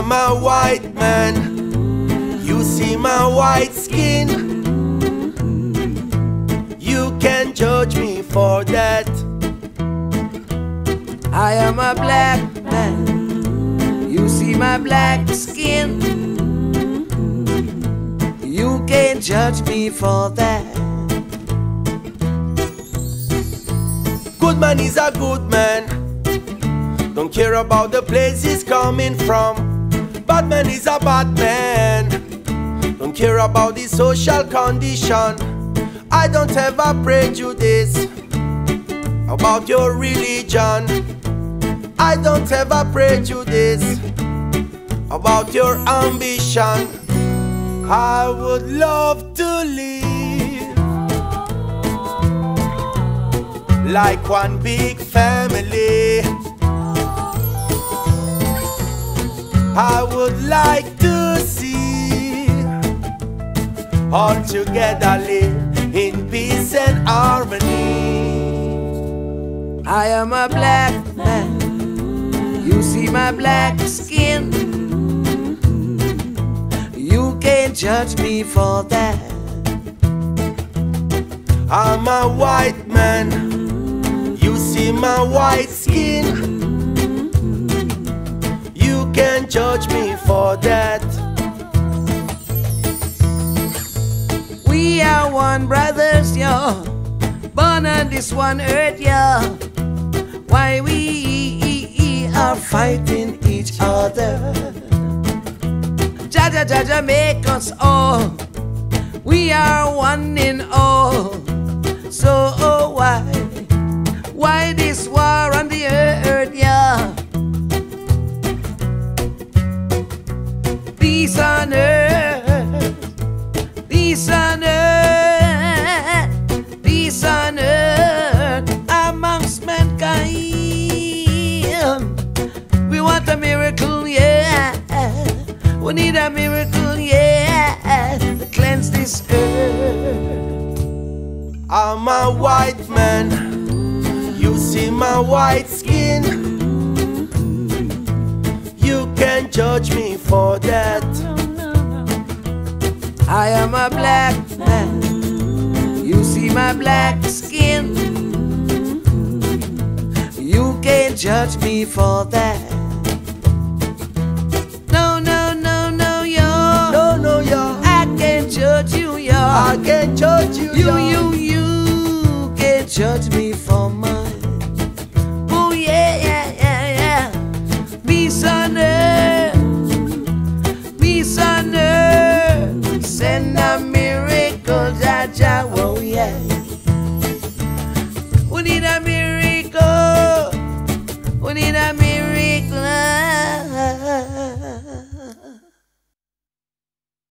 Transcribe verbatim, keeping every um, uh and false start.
I'm a white man. You see my white skin. You can judge me for that. I am a black man. You see my black skin. You can't judge me for that. Good man is a good man. Don't care about the place he's coming from. Bad man is a bad man. Don't care about his social condition. I don't have a prejudice about your religion. I don't have a prejudice about your ambition. I would love to live like one big family. I would like to see all together live in peace and harmony. I am a black man. You see my black skin. You can't judge me for that. I'm a white man. You see my white skin. You can't judge me for that. We are one brothers, yo, born on this one earth, yo. Why we are fighting each other? Jaja, Jaja, make us all. We are one in all. So oh, why, why this war on the earth, yeah? Peace on earth, peace on earth, peace on earth amongst mankind. We want a miracle, yeah. We need a miracle, yeah, to cleanse this earth. I'm a white man. You see my white skin. You can't judge me for that. I am a black man. You see my black skin. You can't judge me for that.